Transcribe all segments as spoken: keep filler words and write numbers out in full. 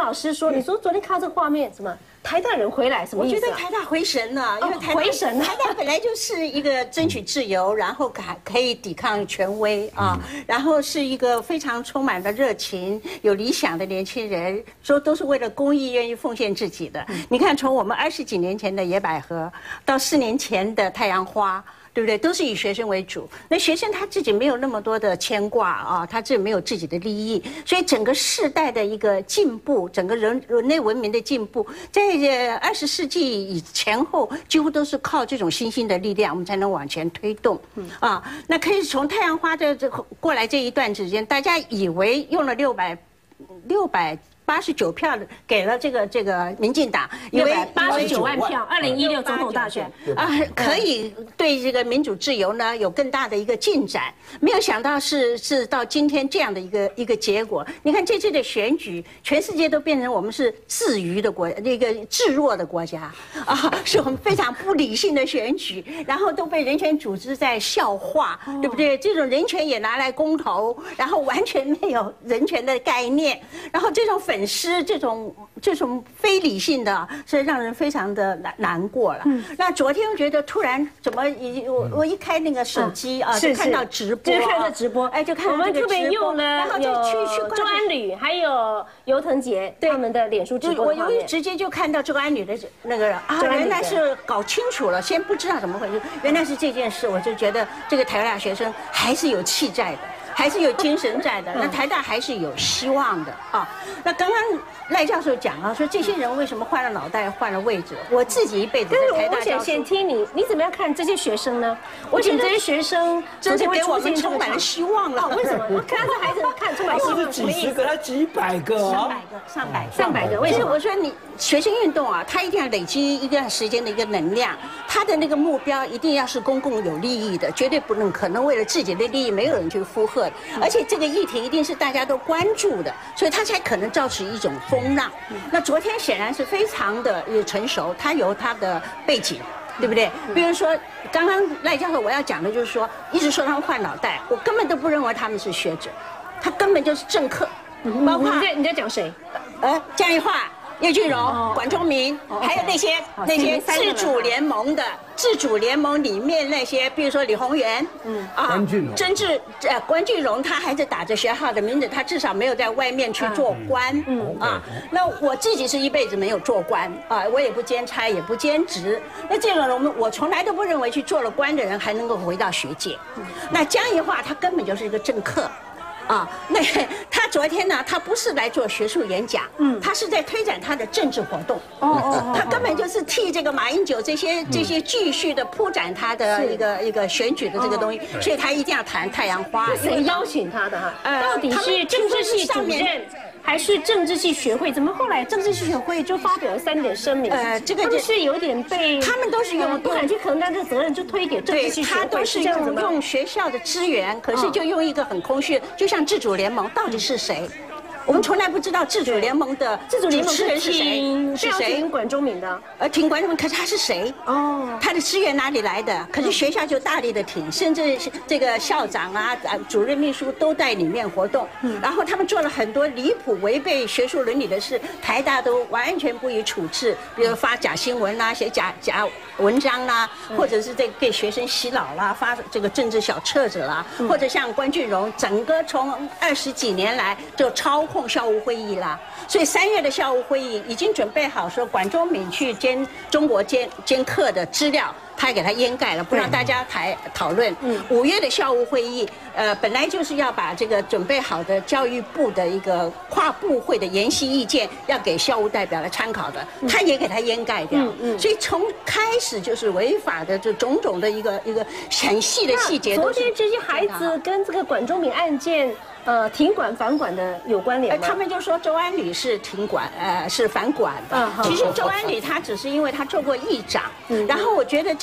老师说，你说昨天看到这个画面，什么台大人回来，什么意思？ 我觉得台大回神了，因为台回神了。 台大本来就是一个争取自由，然后可可以抵抗权威啊，然后是一个非常充满了热情、有理想的年轻人，说都是为了公益愿意奉献自己的。你看，从我们二十几年前的野百合，到四年前的太阳花。对不对？都是以学生为主。那学生他自己没有那么多的牵挂啊，他自己没有自己的利益，所以整个世代的一个进步，整个人人类文明的进步，在二十世纪以前后，几乎都是靠这种新兴的力量，我们才能往前推动。啊，那可以从太阳花的这过来这一段时间，大家以为用了六百六百。八十九票给了这个这个民进党， 以为八十九万票，二零一六总统大选啊，可以对这个民主自由呢有更大的一个进展。没有想到是是到今天这样的一个一个结果。你看这次的选举，全世界都变成我们是自娱的国，那个自弱的国家啊，是我们非常不理性的选举，然后都被人权组织在笑话，对不对？这种人权也拿来公投，然后完全没有人权的概念，然后这种粉。粉丝这种这种非理性的，是让人非常的难难过了。嗯，那昨天我觉得突然怎么一我我一开那个手机啊，就看到直播， 就看到直播， 哎，就看到我们特别用了， 然后就去去周安旅还有尤腾杰他们的脸书直播， 我由于直接就看到周安旅的那个啊，原来是搞清楚了，先不知道怎么回事，原来是这件事，我就觉得这个台大学生还是有气在的。还是有精神在的，那台大还是有希望的啊。那刚刚赖教授讲啊，说这些人为什么换了脑袋、换了位置？我自己一辈子在台大教书。 我想先听你，你怎么样看这些学生呢？我觉得这些学生真是给我们充满了希望了。 为什么？我看这孩子看充满希望， 几十个，他几百个， 上百个，上百上百个。为什么？ 我说你学生运动啊，它一定要累积一段时间的一个能量，它的那个目标一定要是公共有利益的，绝对不能可能为了自己的利益，没有人去附和。而且这个议题一定是大家都关注的，所以它才可能造成一种风浪。那昨天显然是非常的成熟，它有它的背景，对不对？比如说刚刚赖教授我要讲的就是说，一直说他们换脑袋，我根本都不认为他们是学者，他根本就是政客，包括你在你在讲谁？ 呃，江宜樺。叶俊荣、管中明，还有那些那些自主联盟的自主联盟里面那些，比如说李鸿源，嗯啊，曾志呃关俊荣，他还是打着学号的名字，他至少没有在外面去做官，嗯啊。那我自己是一辈子没有做官啊，我也不兼差也不兼职。那这种人，我们我从来都不认为去做了官的人还能够回到学界。那江宜樺他根本就是一个政客。啊，那他昨天呢，他不是来做学术演讲，嗯，他是在推展他的政治活动。哦哦，他根本就是替这个马英九这些这些继续的铺展他的一个一个选举的这个东西，所以他一定要谈太阳花。 是谁邀请他的哈？到底是政治系主任还是政治系学会？怎么后来政治系学会就发表了三点声明？呃，这个就是有点被他们都是用不敢去承担这个责任，就推给政治系学会。 他都是用用学校的资源，可是就用一个很空虚，就像自主联盟到底是谁？我们从来不知道自主联盟的自主联盟主持人是谁， 是谁？挺管中闵的， 呃，挺管中闵，可是他是谁？哦，他的资源哪里来的？可是学校就大力的挺，甚至这个校长啊、呃主任秘书都在里面活动。嗯，然后他们做了很多离谱、违背学术伦理的事，台大都完全不予处置，比如发假新闻啦、写假假文章啦，或者是这给学生洗脑啦、发这个政治小册子啦，或者像关俊荣，整个从二十几年来就操控校务会议啦，所以三月的校务会议已经准备好，说管中闵去监中国监监课的资料，他给他掩盖了，不让大家台讨论。嗯，五月的校务会议，呃，本来就是要把这个准备好的教育部的一个跨部会的研析意见，要给校务代表来参考的，他也给他掩盖掉。嗯嗯，所以从开始就是违法的这种种的一个一个很细的细节。 昨天这些孩子跟这个管中闵案件。呃，停管反管的有关联吗？ 他们就说周安旅是停管，呃，是反管的。其实周安旅他只是因为他做过议长，然后我觉得这。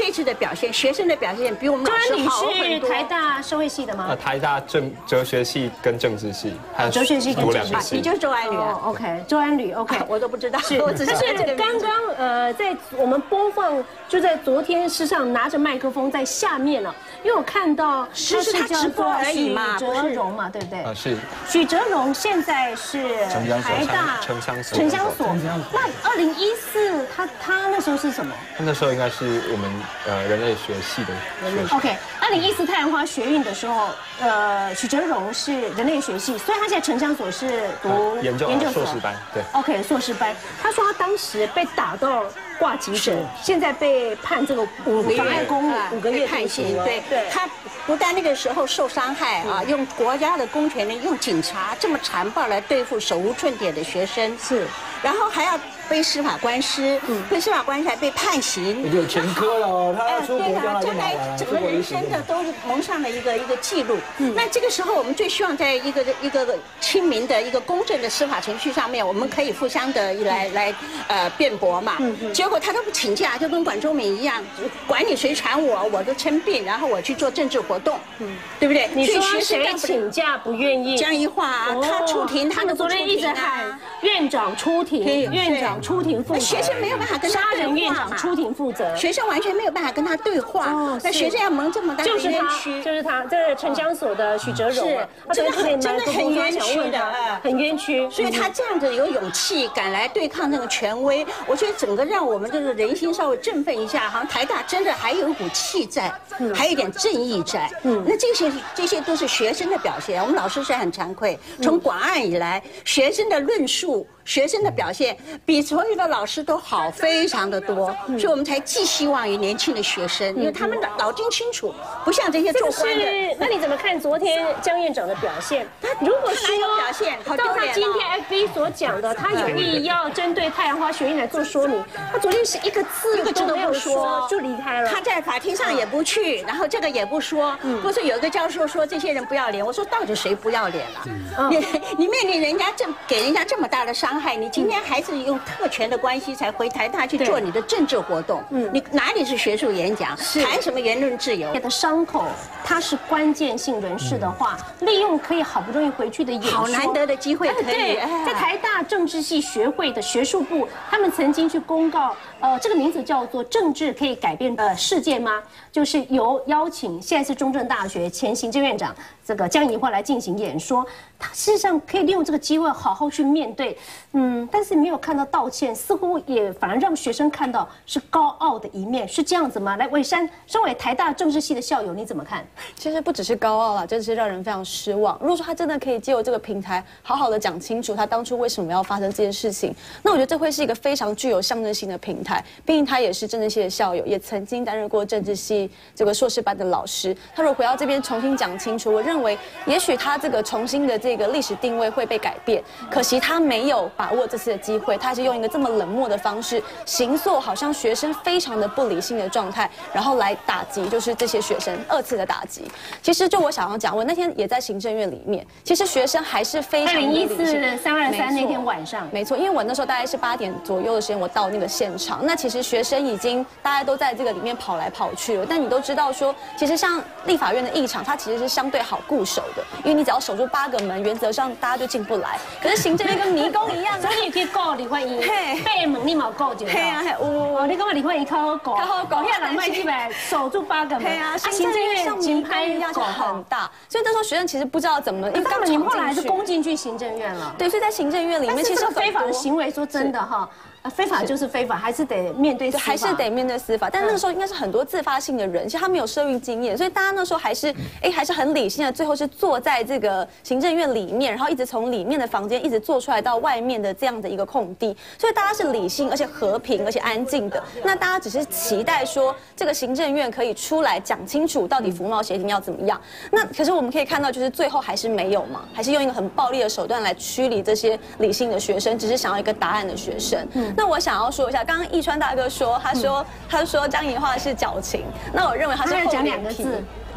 这次的表现，学生的表现比我们老师好很多。 周安礼是台大社会系的吗？ 呃，台大政哲学系跟政治系，还有哲学系跟读两个系。 你就是周安礼啊 ？OK， 周安礼 OK， 我都不知道。 是， 我只是刚刚呃，在我们播放，就在昨天，事实上拿着麦克风在下面了，因为我看到是是他直播而已嘛， 许哲荣嘛，对不对？ 啊，是。 许哲荣现在是台大城乡所。 城乡所。那二零一四，他他那时候是什么？ 他那时候应该是我们呃人类学系的学生。 OK， 二零一四太阳花学运的时候，呃，许哲荣是人类学系，所以他现在城乡所是读研究硕士班，对。 OK， 硕士班。他说他当时被打到挂急诊，现在被判这个五妨碍公务五个月判刑。对对， 他不但那个时候受伤害啊，用国家的公权力，用警察这么残暴来对付手无寸铁的学生， 是， 然后还要背司法官司，背司法官司还被判刑， 有前科了哦，他要出国将来就麻烦了， 整个人生的都是蒙上了一个一个记录。那这个时候我们最希望在一个一个亲民的一个公正的司法程序上面，我们可以互相的来来呃辩驳嘛。结果他都不请假，就跟管中闵一样，管你谁传我，我都称病，然后我去做政治活动，对不对？ 你说谁请假不愿意？ 江宜桦啊，他出庭，他们昨天一直喊院长出庭，院长出庭负责。 学生没有办法跟他杀人院长出庭负责， 学生完全没有办法跟他对话。那学生要蒙这么大的冤屈， 就是他，这是城乡所的许哲荣， 真的很真的很冤屈的， 很冤屈。 所以他这样子有勇气敢来对抗那个权威，我觉得整个让我们就是人心稍微振奋一下，好像台大真的还有一股气在，还有一点正义在。嗯，那这些这些都是学生的表现，我们老师是很惭愧，从广案以来，学生的论述。学生的表现比所有的老师都好，非常的多，所以我们才寄希望于年轻的学生，因为他们脑筋清楚，不像这些做官的。 那你怎么看昨天江院长的表现？他如果说表现， 照他今天 F B 所讲的，他有意要针对太阳花学运来做说明，他昨天是一个字一个字都没有说就离开了。 他在法庭上也不去，然后这个也不说。不是有一个教授说这些人不要脸，我说到底谁不要脸了？你你面临人家这给人家这么大的伤害，你今天还是用特权的关系才回台大去做你的政治活动，嗯，你哪里是学术演讲，谈什么言论自由？ 的伤口，他是关键性人士的话，利用可以好不容易回去的演说， 好难得的机会可以。 在台大政治系学会的学术部，他们曾经去公告，呃，这个名字叫做“政治可以改变的世界吗？”就是由邀请现在是中正大学前行政院长这个江宜桦来进行演说，他事实上可以利用这个机会好好去面对，嗯，但是没有看到道歉，似乎也反而让学生看到是高傲的一面，是这样子吗？来，伟珊，身为台大政治系的校友，你怎么看？ 其实不只是高傲啦，真的是让人非常失望。如果说他真的可以借由这个平台，好好的讲清楚他当初为什么要发生这件事情，那我觉得这会是一个非常具有象征性的平台。毕竟他也是政治系的校友，也曾经担任过政治系这个硕士班的老师。他如果回到这边重新讲清楚，我认为也许他这个重新的这个历史定位会被改变。可惜他没有把握这次的机会，他还是用一个这么冷漠的方式，形塑好像学生非常的不理性的状态，然后来打击就是这些学生二次的打击。其实就我想要讲，我那天也在行政院里面，其实学生还是非常的理性。二零一四三二三那天晚上， 没错，因为我那时候大概是八点左右的时间，我到那个现场。那其实学生已经大家都在这个里面跑来跑去了，但你都知道说，其实像立法院的议场，它其实是相对好固守的，因为你只要守住八个门，原则上大家就进不来。可是行政院跟迷宫一样， 所以你可以告李焕英，被门你冇告就对啊， 哦，你讲李焕英较好告， 较好告， 现在人卖去来守住八个门， 对啊，行政院像迷宫一样就很大，所以那时候学生其实不知道怎么，因为刚你们后来还是攻进去行政院了， 对，所以在行政院里面，其实非法的行为，说真的哈。啊，非法就是非法，还是得面对司法， 还是得面对司法。但那个时候应该是很多自发性的人，其实他没有社运经验，所以大家那时候还是哎还是很理性的。最后是坐在这个行政院里面，然后一直从里面的房间一直坐出来到外面的这样的一个空地，所以大家是理性而且和平而且安静的。那大家只是期待说这个行政院可以出来讲清楚到底服贸协定要怎么样。那可是我们可以看到，就是最后还是没有嘛，还是用一个很暴力的手段来驱离这些理性的学生，只是想要一个答案的学生。嗯。那我想要说一下，刚刚义川大哥说，他说、嗯、他说江宜桦是矫情，那我认为他是厚脸皮。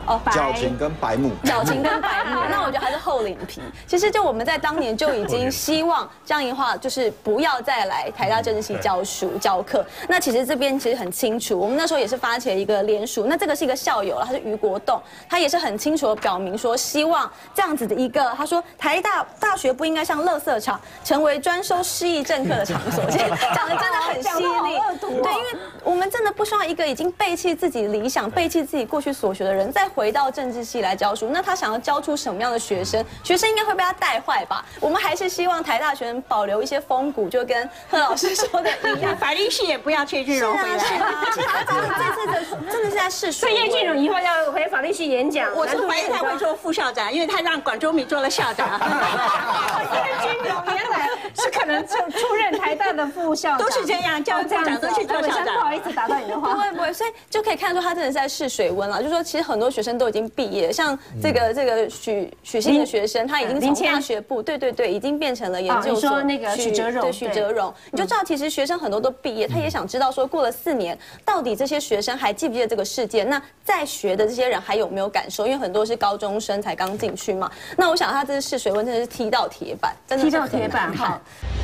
哦， 矫情跟白目， 矫情跟白目，那我觉得他是厚脸皮。其实就我们在当年就已经希望江宜桦就是不要再来台大政治系教书教课。那其实这边其实很清楚，我们那时候也是发起了一个联署，那这个是一个校友了，他是余国栋，他也是很清楚的表明说，希望这样子的一个，他说台大大学不应该像垃圾场，成为专收失忆政客的场所。讲的真的很犀利，对，因为我们真的不希望一个已经背弃自己理想、背弃自己过去所学的人，再回到政治系来教书。那他想要教出什么样的学生？学生应该会被他带坏吧？我们还是希望台大学生保留一些风骨，就跟贺老师说的一样， 法律系也不要去去融回来。 是啊，是啊，真的这次的真的是在试水。 所以叶俊荣以后要回法律系演讲。 我是怀疑他会做副校长，因为他让管中闵做了校长。 叶俊荣原来是可能出出任台大的副校长， 都是这样，教育部长都去做校长。 不好意思打断你的话， 不会不会，所以就可以看出他真的是在试水温了。就是说，其实很多学生都已经毕业，像这个这个许许姓的学生，他已经从大学部，对对对，已经变成了研究所。 你说那个许哲荣， 对许哲荣，你就知道其实学生很多都毕业，他也想知道说过了四年，到底这些学生还记不记得这个事件？那在学的这些人还有没有感受？因为很多是高中生才刚进去嘛。那我想他这次试水温真的是踢到铁板，真的踢到铁板，好。